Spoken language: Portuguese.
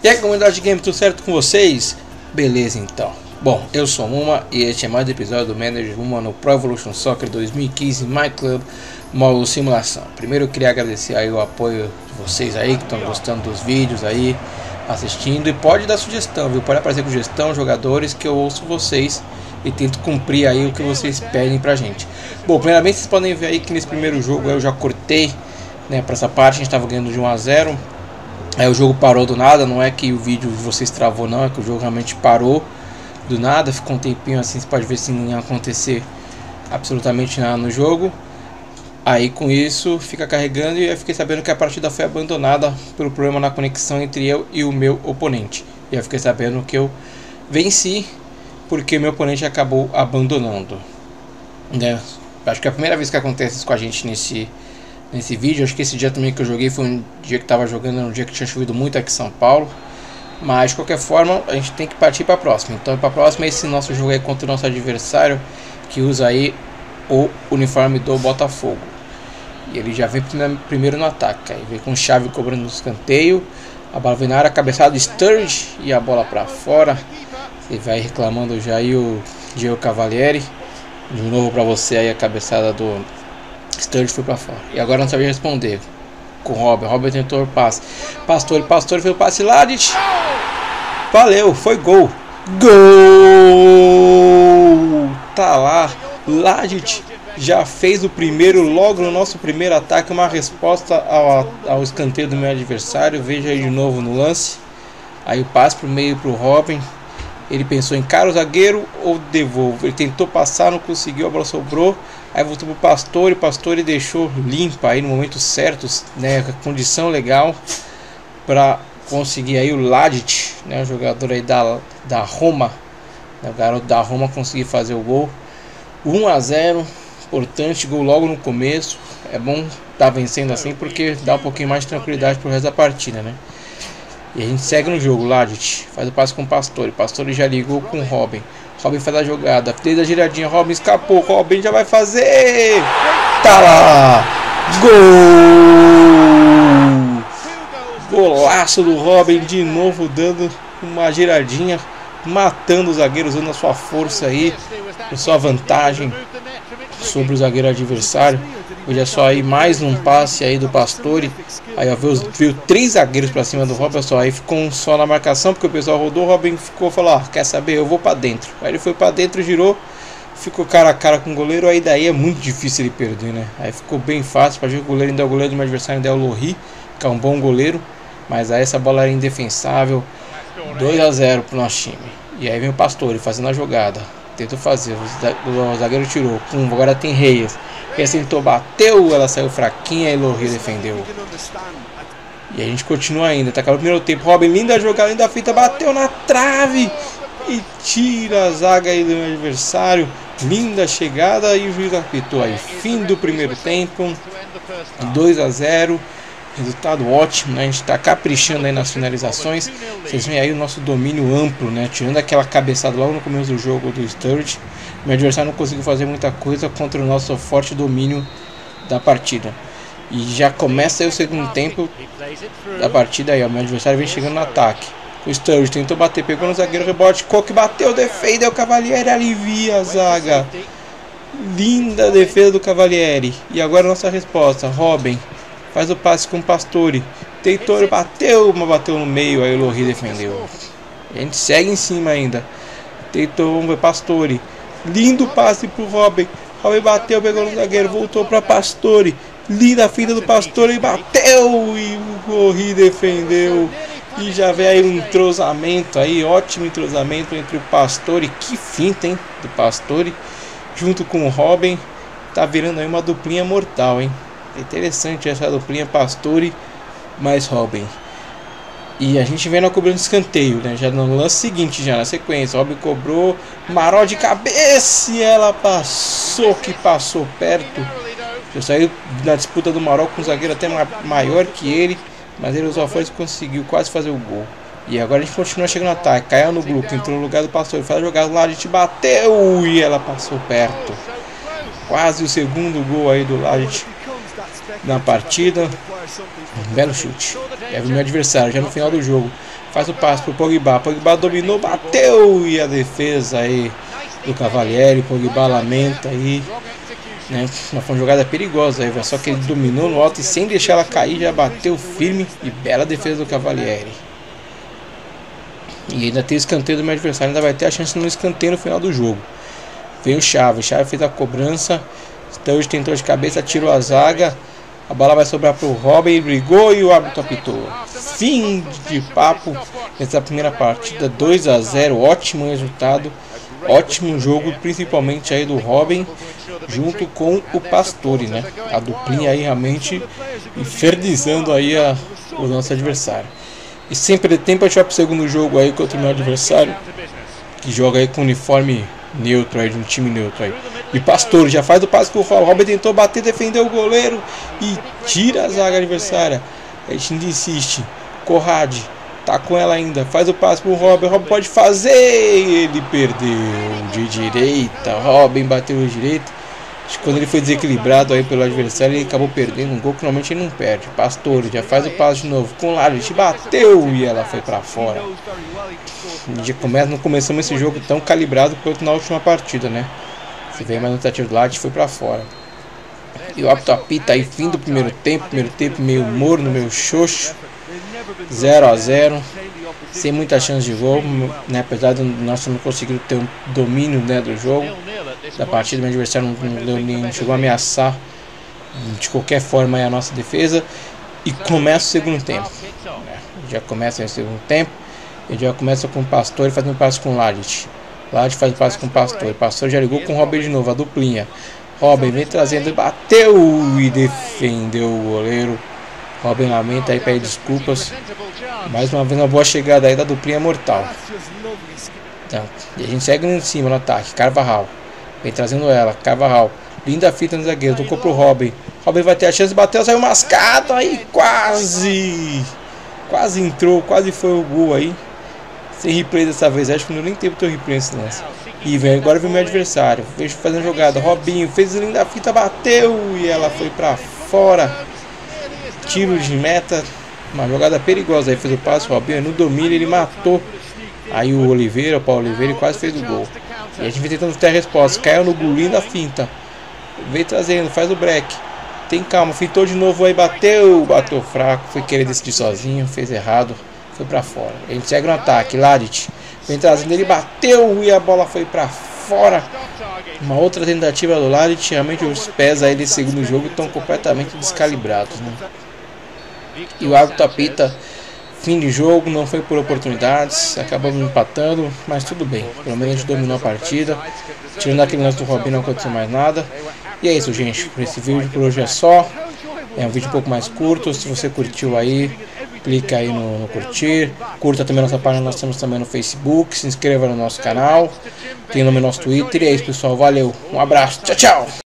E aí, comunidade de game, tudo certo com vocês? Beleza então. Bom, eu sou o Muma e este é mais um episódio do Manager Muma no Pro Evolution Soccer 2015 My Club Modo Simulação. Primeiro eu queria agradecer aí o apoio de vocês aí que estão gostando dos vídeos aí, assistindo, e pode dar sugestão, viu? Pode aparecer sugestão, jogadores, que eu ouço vocês e tento cumprir aí o que vocês pedem pra gente. Bom, primeiramente vocês podem ver aí que nesse primeiro jogo eu já cortei, né, pra essa parte. A gente estava ganhando de 1 a 0. Aí o jogo parou do nada, não é que o vídeo de vocês travou não, é que o jogo realmente parou do nada, ficou um tempinho assim, você pode ver se não ia acontecer absolutamente nada no jogo. Aí com isso fica carregando e eu fiquei sabendo que a partida foi abandonada pelo problema na conexão entre eu e o meu oponente. E eu fiquei sabendo que eu venci porque meu oponente acabou abandonando, né? Acho que é a primeira vez que acontece isso com a gente nesse vídeo. Acho que esse dia também que eu joguei foi um dia que estava jogando, um dia que tinha chovido muito aqui em São Paulo. Mas de qualquer forma a gente tem que partir para a próxima. Então para a próxima esse nosso jogo é contra o nosso adversário, que usa aí o uniforme do Botafogo. E ele já vem primeiro no ataque. Aí vem com chave cobrando no escanteio. A bola vem na área, cabeçada do Sturridge e a bola para fora. Ele vai reclamando já aí o Diego Cavalieri. De novo para você aí a cabeçada do Sturridge foi para fora. E agora não sabia responder com o Robin. Robin tentou o passe. Pastore fez o passe lá. Valeu, foi gol. Gol! Tá lá. Ladit já fez o primeiro logo no nosso primeiro ataque. Uma resposta ao escanteio do meu adversário. Veja aí de novo no lance. Aí o passe pro meio pro Robin. Ele pensou em cara o zagueiro ou devolvo. Ele tentou passar, não conseguiu, a bola sobrou. Aí voltou pro Pastore. O Pastore deixou limpa aí no momento certo, né, condição legal para conseguir aí o Ladit, né, o jogador aí da Roma, né, o garoto da Roma, conseguir fazer o gol. 1 a 0, importante, gol logo no começo. É bom estar vencendo assim porque dá um pouquinho mais de tranquilidade pro resto da partida, né? E a gente segue no jogo. Ladit faz o passe com o Pastore. Pastore já ligou com o Robin. Robin faz a jogada, fez a giradinha, Robin escapou, Robin já vai fazer. Tá lá! Gol! Golaço do Robin, de novo dando uma giradinha, matando o zagueiro, usando a sua força aí, a sua vantagem sobre o zagueiro adversário. Olha só aí, mais um passe aí do Pastore. Aí ó, veio 3 zagueiros pra cima do Robin, só aí ficou um só na marcação, porque o pessoal rodou. O Robin falou, ó, quer saber, eu vou pra dentro. Aí ele foi pra dentro, girou, ficou cara a cara com o goleiro. Aí daí é muito difícil ele perder, né? Aí ficou bem fácil pra ver. O goleiro ainda é o goleiro do meu adversário, ainda é o Lohri, que é um bom goleiro, mas aí essa bola era indefensável. 2 a 0 pro nosso time. E aí vem o Pastore fazendo a jogada, tentou fazer, o zagueiro tirou, agora tem Reyes. Reyes tentou, bateu, ela saiu fraquinha e Lohri defendeu. E a gente continua ainda, tá acabando o primeiro tempo. Robin, linda jogada, linda fita, bateu na trave e tira a zaga aí do meu adversário. Linda chegada e o juiz apitou aí. Fim do primeiro tempo, 2 a 0. Resultado ótimo, né? A gente está caprichando aí nas finalizações. Vocês veem aí o nosso domínio amplo, né? Tirando aquela cabeçada logo no começo do jogo do Sturridge, meu adversário não conseguiu fazer muita coisa contra o nosso forte domínio da partida. E já começa aí o segundo tempo da partida aí, ó. Meu adversário vem chegando no ataque. O Sturridge tentou bater, pegou no zagueiro, rebote, Coque bateu, defendeu, o Cavalieri alivia a zaga. Linda defesa do Cavalieri. E agora a nossa resposta, Robin faz o passe com o Pastore. Tentou, bateu, mas bateu no meio. Aí o Lohri defendeu. A gente segue em cima ainda. Tentou o Pastore. Lindo passe pro Robin. Robin bateu, pegou no zagueiro, voltou para Pastore. Linda finta do Pastore, bateu e o Lohri defendeu. E já vem aí um entrosamento aí, ótimo entrosamento entre o Pastore. Que finta, hein, do Pastore junto com o Robin. Tá virando aí uma duplinha mortal, hein. Interessante essa duplinha Pastore mais Robin. E a gente vem na cobrança de escanteio, né? Já no lance seguinte, já na sequência, Robin cobrou, Maró de cabeça e ela passou, que passou perto. Já saiu na disputa do Maró com um zagueiro até maior que ele, mas ele usou a força e conseguiu quase fazer o gol. E agora a gente continua chegando no ataque. Caiu no grupo, entrou no lugar do Pastore, faz a jogada lá, a gente bateu e ela passou perto. Quase o segundo gol aí do Ladit na partida. Um belo chute. É o meu adversário já no final do jogo. faz o passe pro Pogba. Pogba dominou, bateu e a defesa aí do Cavalieri. Pogba lamenta aí, né? Foi uma jogada perigosa aí, só que ele dominou no alto e sem deixar ela cair já bateu firme e bela defesa do Cavalieri. E ainda tem o escanteio do meu adversário, ainda vai ter a chance no escanteio no final do jogo. Vem o Chave fez a cobrança, Sturridge tentou de cabeça, tirou a zaga. A bola vai sobrar para o Robin, ele brigou e o árbitro apitou. Fim de papo nessa primeira partida, 2-0, ótimo resultado, ótimo jogo, principalmente aí do Robin, junto com o Pastore, né? A duplinha aí realmente infernizando aí o nosso adversário. E sem perder tempo, a gente vai para o segundo jogo aí contra o meu adversário, que joga aí com uniforme neutro aí, de um time neutro aí. E Pastore já faz o passe pro Robin. Robin tentou bater, defendeu o goleiro e tira a zaga adversária. A gente ainda insiste. Conrad tá com ela ainda. Faz o passe pro Robin. Robin pode fazer. Ele perdeu de direita. Robin bateu de direita. Acho que quando ele foi desequilibrado aí pelo adversário, ele acabou perdendo um gol que normalmente ele não perde. Pastore já faz o passe de novo com o Ladit, bateu e ela foi para fora. Não começamos esse jogo tão calibrado quanto na última partida, né? Você vê mais no tentativa do Ladit, foi para fora. E o árbitro apita aí, fim do primeiro tempo meio morno, meio xoxo. 0-0, sem muita chance de gol, né? Apesar de nós não conseguir ter um domínio, né, do jogo, da partida. Meu adversário não chegou a ameaçar de qualquer forma aí a nossa defesa. E começa o segundo tempo, né? Já começa o segundo tempo. Ele já começa com o Pastore fazendo passe com o Ladit. Ladit faz passe com o Pastore. Pastore já ligou com o Robin de novo, a duplinha. Robin vem trazendo, bateu e defendeu o goleiro. Robin lamenta aí, pede desculpas. Mais uma vez uma boa chegada aí da duplinha mortal. Então, e a gente segue em cima no ataque. Carvajal vem trazendo ela. Carvajal, linda fita no zagueiro, tocou pro Robin. Robin vai ter a chance de bater, saiu mascado aí, quase entrou, quase foi o gol aí. Sem replay dessa vez, acho que não nem teve o teu replay nesse lance. E vem, agora vem o meu adversário. Vejo fazendo jogada. Robinho fez linda fita, bateu e ela foi pra fora. Tiro de meta, uma jogada perigosa aí, fez o passe, o Robinho no domínio, ele matou aí o Paulo Oliveira, e quase fez o gol. E a gente vem tentando ter a resposta, caiu no golinho da finta, vem trazendo, faz o break, tem calma, fintou de novo aí, bateu fraco, foi querer decidir sozinho, fez errado, foi pra fora. A gente segue no ataque, Ladit vem trazendo, ele bateu e a bola foi pra fora. Uma outra tentativa do Ladit, realmente os pés aí desse segundo jogo estão completamente descalibrados, né? E o árbitro apita fim de jogo, não foi por oportunidades, acabamos empatando, mas tudo bem, pelo menos a gente dominou a partida. Tirando aquele lance do Robin, não aconteceu mais nada. E é isso, gente, por esse vídeo por hoje é só. É um vídeo um pouco mais curto. Se você curtiu aí, clica aí no curtir, curta também nossa página, nós estamos também no Facebook, se inscreva no nosso canal, tem no nosso Twitter. E é isso, pessoal, valeu, um abraço, tchau, tchau.